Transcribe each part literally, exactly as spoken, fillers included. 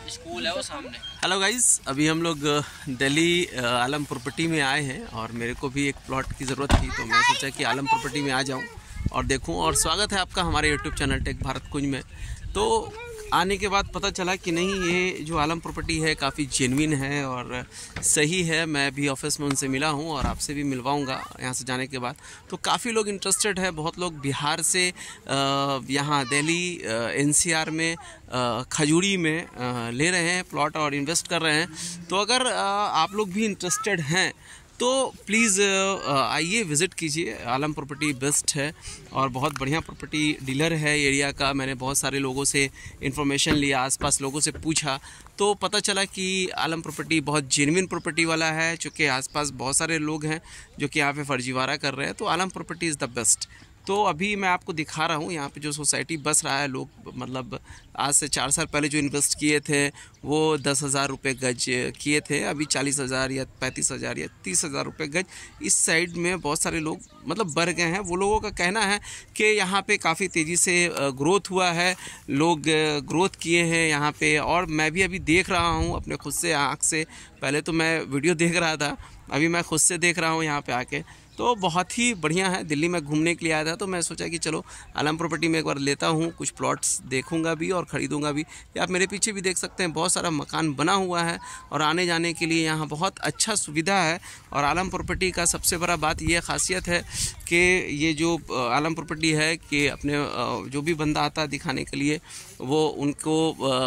School है वो सामने। हेलो गाइस, अभी हम लोग दिल्ली आलम प्रॉपर्टी में आए हैं और मेरे को भी एक प्लॉट की ज़रूरत थी, तो मैं सोचा कि आलम प्रॉपर्टी में आ जाऊं और देखूं। और स्वागत है आपका हमारे YouTube channel Tech Bharat Kunj में। तो आने के बाद पता चला कि नहीं, ये जो आलम प्रॉपर्टी है काफ़ी जेन्युइन है और सही है। मैं भी ऑफिस में उनसे मिला हूं और आपसे भी मिलवाऊंगा यहाँ से जाने के बाद। तो काफ़ी लोग इंटरेस्टेड है, बहुत लोग बिहार से यहाँ दिल्ली एनसीआर में खजूरी में ले रहे हैं प्लॉट और इन्वेस्ट कर रहे हैं। तो अगर आप लोग भी इंटरेस्टेड हैं तो प्लीज़ आइए, विज़िट कीजिए। आलम प्रॉपर्टी बेस्ट है और बहुत बढ़िया प्रॉपर्टी डीलर है एरिया का। मैंने बहुत सारे लोगों से इन्फॉर्मेशन लिया, आसपास लोगों से पूछा, तो पता चला कि आलम प्रॉपर्टी बहुत जेन्युइन प्रॉपर्टी वाला है। चूँकि आसपास बहुत सारे लोग हैं जो कि यहाँ पे फर्जीवाड़ा कर रहे हैं, तो Alam property is the best. तो अभी मैं आपको दिखा रहा हूँ यहाँ पे जो सोसाइटी बस रहा है। लोग मतलब आज से चार साल पहले जो इन्वेस्ट किए थे वो दस हज़ार रुपये गज किए थे, अभी चालीस हज़ार या पैंतीस हज़ार या तीस हज़ार रुपये गज। इस साइड में बहुत सारे लोग मतलब बढ़ गए हैं। वो लोगों का कहना है कि यहाँ पे काफ़ी तेज़ी से ग्रोथ हुआ है, लोग ग्रोथ किए हैं यहाँ पे। और मैं भी अभी देख रहा हूँ अपने खुद से आँख से। पहले तो मैं वीडियो देख रहा था, अभी मैं खुद से देख रहा हूँ यहाँ पे आके। तो बहुत ही बढ़िया है। दिल्ली में घूमने के लिए आया था तो मैं सोचा कि चलो आलम प्रॉपर्टी में एक बार लेता हूँ, कुछ प्लॉट्स देखूंगा भी और ख़रीदूंगा भी। ये आप मेरे पीछे भी देख सकते हैं, बहुत सारा मकान बना हुआ है और आने जाने के लिए यहाँ बहुत अच्छा सुविधा है। और आलम प्रॉपर्टी का सबसे बड़ा बात ये खासियत है कि ये जो आलम प्रॉपर्टी है कि अपने जो भी बंदा आता है दिखाने के लिए वो उनको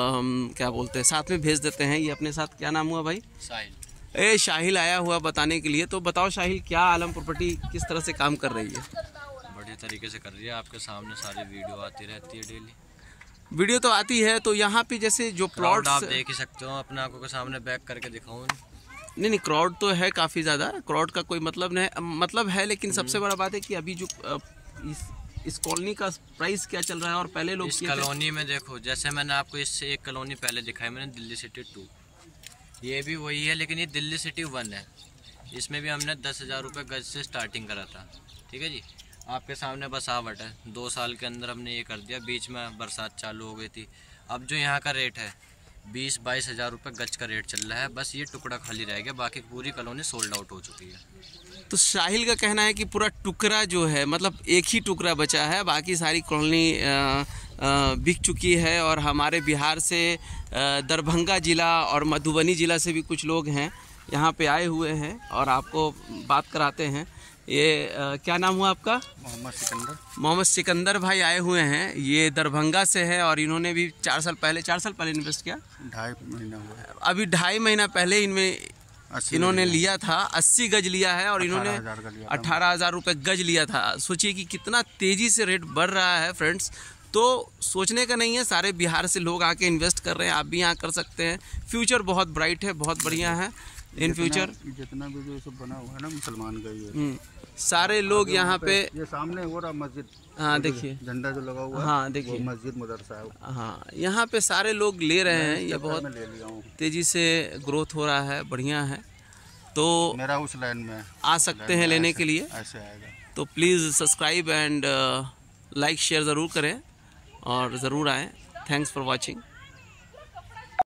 क्या बोलते हैं साथ में भेज देते हैं। ये अपने साथ क्या नाम हुआ भाई? साहिल। ए शाहिल आया हुआ बताने के लिए। तो बताओ शाहिल, क्या आलम प्रॉपर्टी किस तरह से काम कर रही है? बढ़िया तरीके से कर रही है, आपके सामने सारी वीडियो आती रहती है डेली। वीडियो तो आती है, तो यहाँ पे जैसे जो प्लॉट्स आप देख ही सकते हो, अपने आंखों के सामने बैक करके दिखाऊं। नहीं नहीं, क्राउड तो है काफ़ी ज़्यादा, क्राउड का कोई मतलब नहीं मतलब है, लेकिन सबसे बड़ा बात है कि अभी जो इस इस कॉलोनी का प्राइस क्या चल रहा है। और पहले लोग इस कॉलोनी में देखो, जैसे मैंने आपको इससे एक कॉलोनी पहले दिखाई, मैंने दिल्ली सिटी टू, ये भी वही है लेकिन ये दिल्ली सिटी वन है। इसमें भी हमने दस हज़ार रुपये गज से स्टार्टिंग करा था। ठीक है जी, आपके सामने बसावट है। दो साल के अंदर हमने ये कर दिया, बीच में बरसात चालू हो गई थी। अब जो यहाँ का रेट है बीस बाईस हज़ार रुपये गज का रेट चल रहा है। बस ये टुकड़ा खाली रह गया, बाकी पूरी कॉलोनी सोल्ड आउट हो चुकी है। तो साहिल का कहना है कि पूरा टुकड़ा जो है, मतलब एक ही टुकड़ा बचा है, बाकी सारी कॉलोनी बिक चुकी है। और हमारे बिहार से दरभंगा ज़िला और मधुबनी ज़िला से भी कुछ लोग हैं यहाँ पे आए हुए हैं और आपको बात कराते हैं। ये आ, क्या नाम हुआ आपका? मोहम्मद सिकंदर। मोहम्मद सिकंदर भाई आए हुए हैं, ये दरभंगा से है और इन्होंने भी चार साल पहले चार साल पहले इन्वेस्ट किया। ढाई महीना हुआ, अभी ढाई महीना पहले इनमें इन्होंने लिया था, अस्सी गज लिया है और इन्होंने अठारह हज़ार रुपये गज लिया था। सोचिए कि कितना तेज़ी से रेट बढ़ रहा है फ्रेंड्स। तो सोचने का नहीं है, सारे बिहार से लोग आके इन्वेस्ट कर रहे हैं, आप भी यहाँ कर सकते हैं। फ्यूचर बहुत ब्राइट है, बहुत बढ़िया है। इन फ्यूचर जितना भी जो सब बना हुआ है ना मुसलमान का ही है, सारे लोग यहाँ पे, ये सामने हो रहा मस्जिद, हाँ देखिए झंडा जो लगा हुआ है, हाँ देखिए मस्जिद मदरसा है। हाँ, यहाँ पे सारे लोग ले रहे हैं। ये बहुत तेज़ी से ग्रोथ हो रहा है, बढ़िया है। तो मेरा उस लाइन में आ सकते हैं लेने के लिए। ऐसे आएगा तो please subscribe and like share ज़रूर करें और ज़रूर आएँ। Thanks for watching.